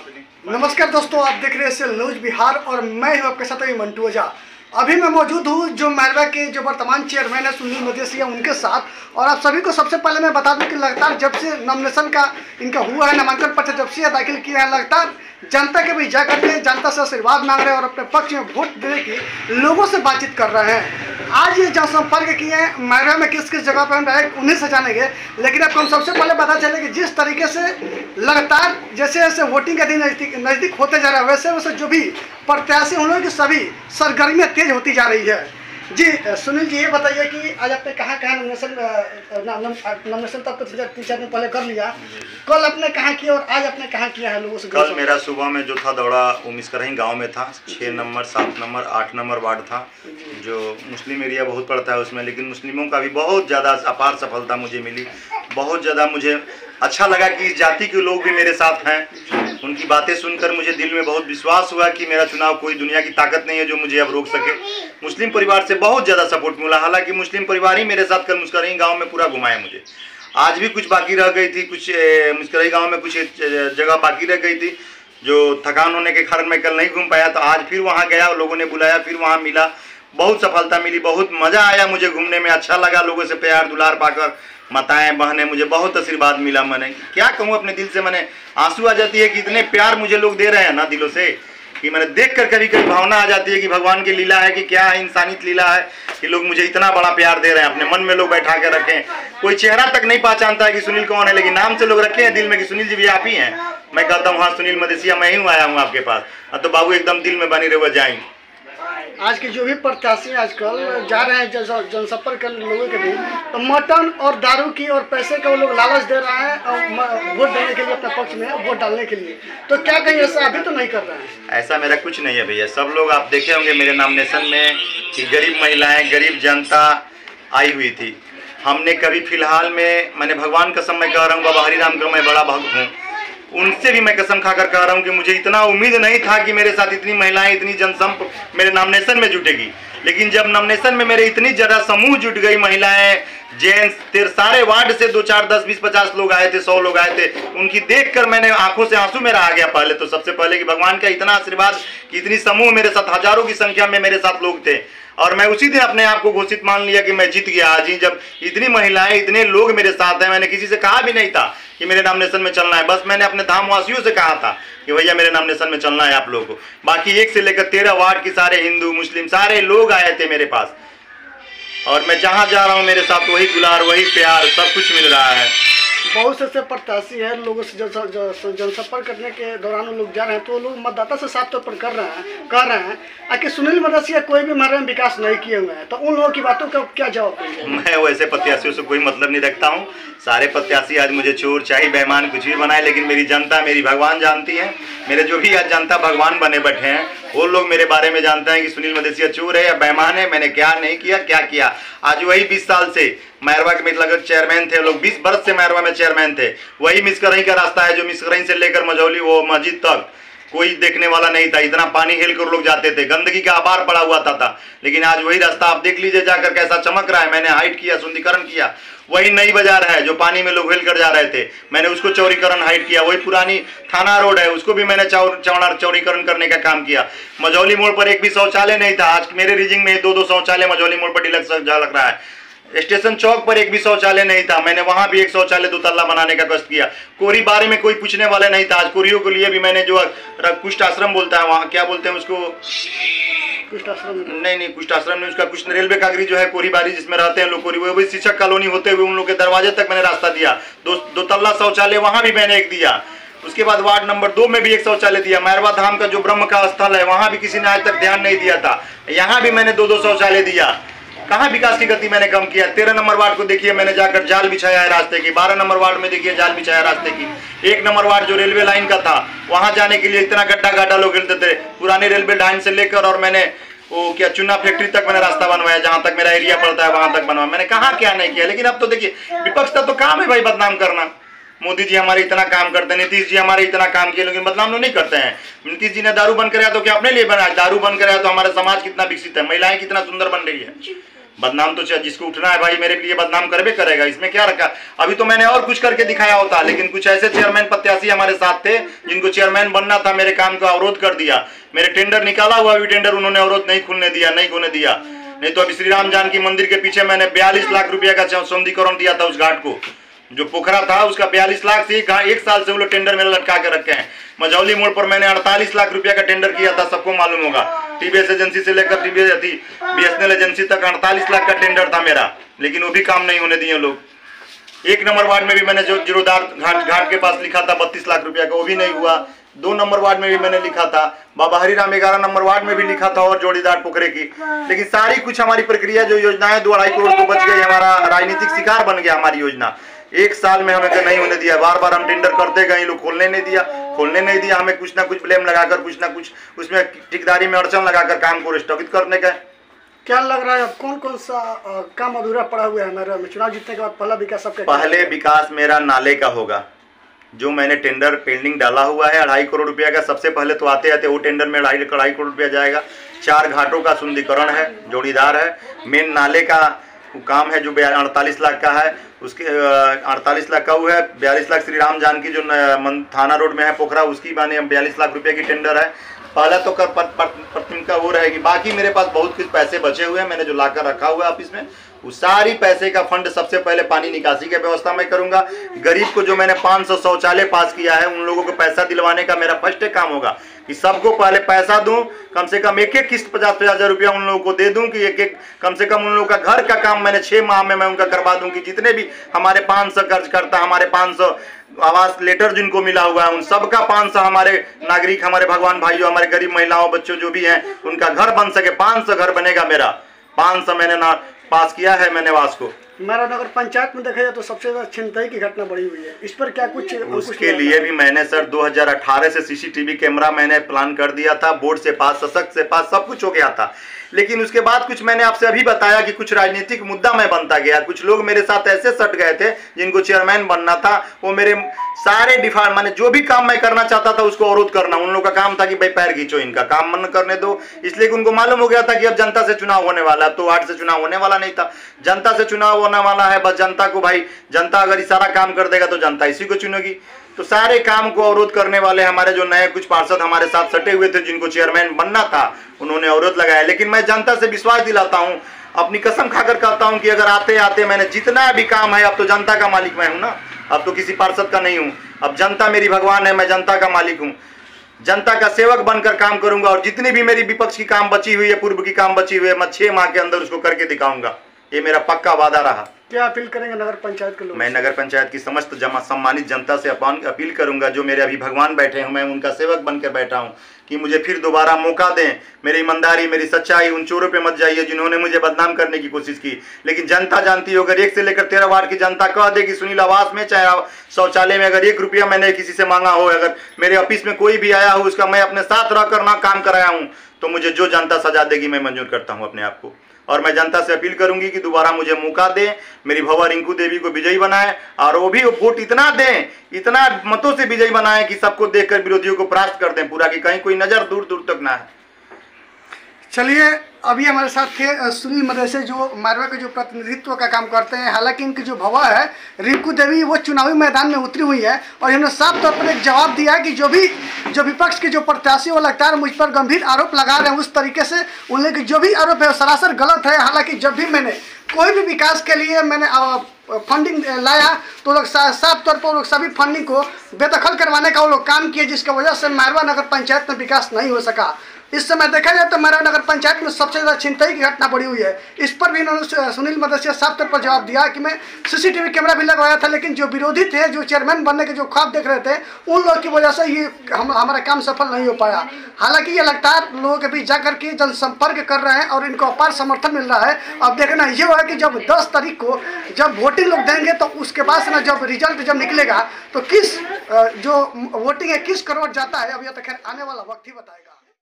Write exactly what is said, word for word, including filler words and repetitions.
नमस्कार दोस्तों, आप देख रहे हैं न्यूज बिहार और मैं हूं आपके साथ मंटू ओझा। अभी मैं मौजूद हूं जो मैरवा के जो वर्तमान चेयरमैन है सुनील मदेशिया उनके साथ। और आप सभी को सबसे पहले मैं बता दूं कि लगातार जब से नॉमिनेशन का इनका हुआ है, नामांकन पत्र जब से दाखिल किया है, लगातार जनता के बीच जाकर के जनता से आशीर्वाद मांग रहे हैं और अपने पक्ष में वोट देने की लोगों से बातचीत कर रहे हैं। आज ये जनसंपर्क किए हैं मैरवा में किस किस जगह पर हम रहे उन्हीं से जानेंगे। लेकिन आपको हम सबसे पहले पता चले कि जिस तरीके से लगातार जैसे जैसे वोटिंग का दिन नजदीक नज़दीक होते जा रहा है, वैसे वैसे जो भी प्रत्याशी उन लोगों की सभी सरगर्मियाँ तेज होती जा रही है। जी सुनील जी, ये बताइए कि आज आपने कहाँ कहाँ नॉमिनेशन नॉमिनेशन तक तो तीन चार दिन पहले कर लिया, कल आपने कहाँ किया और आज आपने कहाँ किया है लोगों से? कल मेरा सुबह में जो था दौड़ा वो मिसकरही गांव में था। छः नंबर सात नंबर आठ नंबर वार्ड था, जो मुस्लिम एरिया बहुत पड़ता है उसमें, लेकिन मुस्लिमों का भी बहुत ज़्यादा अपार सफलता मुझे मिली। बहुत ज़्यादा मुझे अच्छा लगा कि इस जाति के लोग भी मेरे साथ हैं। उनकी बातें सुनकर मुझे दिल में बहुत विश्वास हुआ कि मेरा चुनाव कोई दुनिया की ताकत नहीं है जो मुझे अब रोक सके। मुस्लिम परिवार से बहुत ज़्यादा सपोर्ट मिला, हालांकि मुस्लिम परिवार ही मेरे साथ कल मुस्करही गांव में पूरा घुमाया मुझे। आज भी कुछ बाकी रह गई थी, कुछ मुस्करही गांव में कुछ जगह बाकी रह गई थी जो थकान होने के कारण मैं कल नहीं घूम पाया। तो आज फिर वहाँ गया, लोगों ने बुलाया, फिर वहाँ मिला, बहुत सफलता मिली, बहुत मज़ा आया मुझे घूमने में। अच्छा लगा लोगों से प्यार दुलार पाकर, माताएं बहनें, मुझे बहुत आशीर्वाद मिला। मैंने क्या कहूँ, अपने दिल से मैंने आंसू आ जाती है कि इतने प्यार मुझे लोग दे रहे हैं ना दिलों से, कि मैंने देख कर कभी कभी भावना आ जाती है कि भगवान की लीला है कि क्या है, इंसानियत लीला है कि लोग मुझे इतना बड़ा प्यार दे रहे हैं। अपने मन में लोग बैठा के रखें, कोई चेहरा तक नहीं पहचानता है कि सुनील कौन है, लेकिन नाम से लोग रखे हैं दिल में कि सुनील जी भी आप ही हैं। मैं कहता हूँ हाँ सुनील मदेशिया मैं ही हूँ, आया हूँ आपके पास। तो बाबू एकदम दिल में बनी रहे जाए। आज के जो भी प्रत्याशी आजकल जा रहे हैं जनसंपर्क करने लोगों के बीच, तो मटन और दारू की और पैसे का वो लोग लालच दे रहे हैं और वोट देने के लिए, अपने पक्ष में वोट डालने के लिए। तो क्या कहीं ऐसा अभी तो नहीं कर रहे हैं? ऐसा मेरा कुछ नहीं है भैया। सब लोग आप देखे होंगे मेरे नॉमिनेशन में कि गरीब महिलाएं, गरीब जनता आई हुई थी। हमने कभी फिलहाल में, मैंने भगवान कसम मैं कह रहा हूँ, बाबा हरिराम का मैं बड़ा भक्त हूँ, उनसे भी मैं कसम खाकर कह रहा हूँ कि मुझे इतना उम्मीद नहीं था कि मेरे साथ इतनी महिलाएं, इतनी जनसंप मेरे नॉमिनेशन में जुटेगी। लेकिन जब नॉमिनेशन में मेरे इतनी ज़्यादा समूह जुट गई, महिलाएं, जेंट्स, तेरे सारे वार्ड से दो चार दस बीस पचास लोग आए थे, सौ लोग आए थे। उनकी देखकर मैंने आंखों से आंसू मेरा आ गया। पहले तो सबसे पहले कि भगवान का इतना आशीर्वाद कि इतनी समूह मेरे साथ, हजारों की संख्या में मेरे साथ लोग थे। और मैं उसी दिन अपने आप को घोषित मान लिया कि मैं जीत गया आज ही, जब इतनी महिलाएं, इतने लोग मेरे साथ हैं। मैंने किसी से कहा भी नहीं था कि मेरे नॉमिनेशन में चलना है, बस मैंने अपने धामवासियों से कहा था कि भैया मेरे नॉमिनेशन में चलना है आप लोगों को। बाकी एक से लेकर तेरह वार्ड के सारे हिंदू मुस्लिम सारे लोग आए थे मेरे पास, और मैं जहाँ जा रहा हूँ मेरे साथ वही दुलार, वही प्यार, सब कुछ मिल रहा है। बहुत से प्रत्याशी है, लोगों से जनसंपर्क करने के दौरान लोग जा रहे हैं, तो लोग मतदाता से साफ तौर पर कर रहे हैं कह रहे हैं कि सुनील मदेशिया कोई भी मैरवा में विकास नहीं किए हुए हैं। तो उन लोगों की बातों का क्या जवाब देंगे? मैं वैसे प्रत्याशियों से कोई मतलब नहीं रखता हूँ। सारे प्रत्याशी आज मुझे चोर चाहे बेईमान कुछ भी बनाए, लेकिन मेरी जनता, मेरी भगवान जानती है। मेरे जो भी आज जनता भगवान बने बैठे हैं वो लोग मेरे बारे में जानते हैं कि सुनील मदेशिया चोर है या बेईमान है, मैंने क्या नहीं किया, क्या किया। आज वही बीस साल से मैरवा के मतलब चेयरमैन थे लोग, बीस बरस से मैरवा में चेयरमैन थे। वही मिसकरही का रास्ता है जो मिसकरही से लेकर मझौली वो मस्जिद तक कोई देखने वाला नहीं था। इतना पानी हिल कर लोग जाते थे, गंदगी का आबार पड़ा हुआ था, था। लेकिन आज वही रास्ता आप देख लीजिए जाकर कैसा चमक रहा है। मैंने हाइट किया, सुंदरीकरण किया। वही नई बाजार है जो पानी में लोग हिल कर जा रहे थे, मैंने उसको चौड़ीकरण हाइट किया। वही पुरानी थाना रोड है, उसको भी मैंने चौड़ा चौड़ीकरण करने का काम किया। मझौली मोड़ पर एक भी शौचालय नहीं था, आज मेरे रीजिंग में दो दो शौचालय मझौली मोड़ पर डिलक्स लग रहा है। स्टेशन चौक पर एक भी शौचालय नहीं था, मैंने वहां भी एक शौचालय दो तल्ला बनाने का कष्ट किया। कोरी बारे में कोई पूछने वाला नहीं था, आज कोरियों के लिए भी मैंने जो कुष्ठ आश्रम बोलता है, वहाँ क्या बोलते हैं उसको, कुष्ठ आश्रम नहीं नहीं कुष्ठ आश्रम नहीं, उसका कुछ रेलवे कागरी जो है कोरी बारी जिसमें रहते हैं लोग, कोरी वो भी शिक्षक कॉलोनी होते हुए उन लोग के दरवाजे तक मैंने रास्ता दिया। दो दो तल्ला शौचालय वहाँ भी मैंने एक दिया। उसके बाद वार्ड नंबर दो में भी एक शौचालय दिया। मैरवा धाम का जो ब्रह्म का स्थल है वहाँ भी किसी ने आज तक ध्यान नहीं दिया था, यहाँ भी मैंने दो दो शौचालय दिया। कहाँ विकास की गति मैंने कम किया। तेरह नंबर वार्ड को देखिए, मैंने जाकर जाल बिछाया है रास्ते की। बारह नंबर वार्ड में देखिए जाल बिछाया रास्ते की। एक नंबर वार्ड जो रेलवे लाइन का था, वहाँ जाने के लिए इतना गड्ढा गड्ढा लोग हिलते थे। पुराने रेलवे लाइन से लेकर और मैंने वो क्या चुना फैक्ट्री तक मैंने रास्ता बनवाया, जहाँ तक मेरा एरिया पड़ता है वहाँ तक बनवाया। मैंने कहाँ क्या नहीं किया। लेकिन अब तो देखिए विपक्ष का तो काम है भाई बदनाम करना। मोदी जी हमारे इतना काम करते हैं, नीतीश जी हमारे इतना काम किए, लेकिन बदनाम लोग नहीं करते हैं। नीतीश जी ने दारू बंद कराया तो क्या अपने लिए बनाया? दारू बंद कराया तो हमारा समाज कितना विकसित है, महिलाएं कितना सुंदर बन रही है। बदनाम तो जिसको उठना है भाई मेरे लिए बदनाम करबे करेगा, इसमें क्या रखा। अभी तो मैंने और कुछ करके दिखाया होता, लेकिन कुछ ऐसे चेयरमैन प्रत्याशी हमारे साथ थे जिनको चेयरमैन बनना था, मेरे काम का अवरोध कर दिया। मेरे टेंडर निकाला हुआ भी टेंडर उन्होंने अवरोध नहीं खुलने दिया, नहीं होने दिया। नहीं तो अभी श्री राम जानकी मंदिर के पीछे मैंने बयालीस लाख रुपया का सौंदर्यीकरण दिया था। उस घाट को जो पोखरा था उसका बयालीस लाख से एक साल से वो लोग टेंडर मेरा लटका के रखे हैं। मझौली मोड़ पर मैंने अड़तालीस लाख रुपया का टेंडर किया था, सबको मालूम होगा। टीबीएस एजेंसी से लेकर टीबीएस बीएसएनएल एजेंसी तक अड़तालीस लाख का टेंडर था मेरा, लेकिन वो भी काम नहीं होने दिए लोग। एक नंबर वार्ड में भी मैंने जो जीरोदार घाट घाट के पास लिखा था बत्तीस लाख रुपया का, वो भी नहीं हुआ। दो नंबर वार्ड में भी मैंने लिखा था, बाबा हरिराम ग्यारह नंबर वार्ड में भी लिखा था, और जोड़ीदार पोखरे की। लेकिन सारी कुछ हमारी प्रक्रिया जो योजनाएं दो अढ़ाई करोड़ को बच गई, हमारा राजनीतिक शिकार बन गया हमारी योजना। एक साल में हमें नहीं होने दिया, बार बार हम टेंडर करते गए, लोग खोलने नहीं दिया खोलने नहीं दिया हमें कुछ ना कुछ ब्लेम लगाकर, कुछ ना कुछ उसमें ठेकेदारी में अड़चन लगाकर काम को स्थगित करने का। क्या लग रहा है अब कौन कौन सा आ, काम अधूरा पड़ा हुआ है मेरे में? चुनाव जीतने के बाद पहला विकास सबके पहले विकास मेरा नाले का होगा, जो मैंने टेंडर पेंडिंग डाला हुआ है अढ़ाई करोड़ रुपया का। सबसे पहले तो आते आते वो टेंडर में अढ़ाई अढ़ाई करोड़ रुपया जाएगा। चार घाटों का सुंदरीकरण है, जोड़ीदार है। मेन नाले का काम है जो अड़तालीस लाख का है, उसके अड़तालीस लाख का वो है। बयालीस लाख श्री राम जानकी जो थाना रोड में है पोखरा, उसकी माने बयालीस लाख रुपए की टेंडर है। पहला तो कर प्रतिम का वो रहेगी। बाकी मेरे पास बहुत कुछ पैसे बचे हुए हैं, मैंने जो लाकर रखा हुआ है ऑफिस में, उस सारी पैसे का फंड सबसे पहले पानी निकासी की व्यवस्था मैं करूंगा। गरीब को जो मैंने पाँच सौ शौचालय पास किया है, उन लोगों को पैसा दिलवाने का मेरा फर्स्ट काम होगा कि सबको पहले पैसा दूं, कम से कम एक एक किस्त पचास पचास हजार रुपया उन लोगों को दे दूं कि एक एक कम से कम उन लोगों का घर का काम मैंने छः माह में मैं उनका करवा दूं। कि जितने भी हमारे पाँच सौ कर्ज करता, हमारे पाँच सौ आवास लेटर जिनको मिला हुआ है, उन सबका पाँच सौ हमारे नागरिक, हमारे भगवान भाइयों, हमारे गरीब महिलाओं बच्चों जो भी हैं, उनका घर बन सके। पाँच सौ घर बनेगा मेरा, पाँच सौ मैंने ना पास किया है मैंने वास को। मेरा नगर पंचायत में देखा जाए तो सबसे ज्यादा छिनतई की घटना बढ़ी हुई है, इस पर क्या कुछ? उसके लिए भी मैंने सर दो हज़ार अठारह से सीसीटीवी कैमरा मैंने प्लान कर दिया था, बोर्ड से पास, सशक्त से पास, सब कुछ हो गया था। लेकिन उसके बाद कुछ मैंने आपसे अभी बताया कि कुछ राजनीतिक मुद्दा मैं बनता गया। कुछ लोग मेरे साथ ऐसे सट गए थे जिनको चेयरमैन बनना था, वो मेरे सारे डिफाल्ट माने जो भी काम मैं करना चाहता था उसको अवरोध करना। उन लोगों का काम था कि भाई पैर खींचो, इनका काम बंद करने दो। इसलिए उनको मालूम हो गया था कि अब जनता से चुनाव होने वाला है। तो वार्ड से चुनाव होने वाला नहीं था, जनता से चुनाव होने वाला है। बस जनता को, भाई जनता अगर इशारा काम कर देगा तो जनता इसी को चुनेगी। तो सारे काम को अवरोध करने वाले हमारे जो नए कुछ पार्षद हमारे साथ सटे हुए थे, जिनको चेयरमैन बनना था, उन्होंने अवरोध लगाया। लेकिन मैं जनता से विश्वास दिलाता हूं, अपनी कसम खाकर कहता हूं कि अगर आते आते मैंने जितना भी काम है, अब तो जनता का मालिक मैं हूं ना, अब तो किसी पार्षद का नहीं हूं। अब जनता मेरी भगवान है, मैं जनता का मालिक हूं। जनता का सेवक बनकर काम करूंगा, और जितनी भी मेरी विपक्ष की काम बची हुई है, पूर्व की काम बची हुई है, मैं छह माह के अंदर उसको करके दिखाऊंगा। ये मेरा पक्का वादा रहा। क्या अपील करेंगे नगर पंचायत के लोग? मैं नगर पंचायत की समस्त जमा सम्मानित जनता से अपील करूंगा, जो मेरे अभी भगवान बैठे हैं, मैं उनका सेवक बनकर बैठा हूं, कि मुझे फिर दोबारा मौका दें। मेरी ईमानदारी, मेरी सच्चाई, उन चोरों पे मत जाइए जिन्होंने मुझे बदनाम करने की कोशिश की। लेकिन जनता जानती हो, अगर एक से लेकर तेरह वार्ड की जनता कह दे कि सुनील आवास में चाहे शौचालय में अगर एक रुपया मैंने किसी से मांगा हो, अगर मेरे ऑफिस में कोई भी आया हो, उसका मैं अपने साथ रहकर ना काम कराया हूं, तो मुझे जो जनता सजा देगी मैं मंजूर करता हूं अपने आप को। और मैं जनता से अपील करूंगी कि दोबारा मुझे मौका दें, मेरी भवा रिंकू देवी को विजयी बनाएं, और वो भी वोट इतना दें, इतना मतों से विजयी बनाएं कि सबको देखकर विरोधियों को परास्त कर दें पूरा, कि कहीं कोई नजर दूर दूर तक ना है। चलिए, अभी हमारे साथ थे सुनील मदेसी, जो मारवा के जो प्रतिनिधित्व का काम करते हैं। हालांकि इनकी जो भवा है रिंकू देवी, वो चुनावी मैदान में उतरी हुई है, और इन्होंने साफ तौर पर एक जवाब दिया है कि जो भी जो विपक्ष के जो प्रत्याशी वो लगातार मुझ पर गंभीर आरोप लगा रहे हैं, उस तरीके से उन लोग जो भी आरोप है सरासर गलत है। हालांकि जब भी मैंने कोई भी विकास के लिए मैंने फंडिंग लाया, तो लोग साफ तौर पर लोग सभी फंडिंग को बेदखल करवाने का वो लोग काम किए, जिसकी वजह से मारवा नगर पंचायत में विकास नहीं हो सका। इस समय देखा जाए तो मारवा नगर पंचायत में सबसे ज़्यादा छिनतई की घटना बढ़ी हुई है। इस पर भी इन्होंने सुनील मदेसी साफ तौर पर जवाब दिया कि मैं सीसीटीवी कैमरा भी लगवाया था, लेकिन जो विरोधी थे, जो चेयरमैन बनने के जो ख्वाब देख रहे थे, उन लोगों की वजह से ये हम हमारा काम सफल नहीं हो पाया। हालांकि ये लगातार लोगों के बीच जाकर के जनसंपर्क कर रहे हैं और इनको अपार समर्थन मिल रहा है। अब देखना ये है कि जब दस तारीख को जब वोटिंग लोग देंगे, तो उसके बाद ना जब रिजल्ट जब निकलेगा, तो किस जो वोटिंग है किस करोड़ जाता है, अब यह तो खैर आने वाला वक्त ही बताएगा।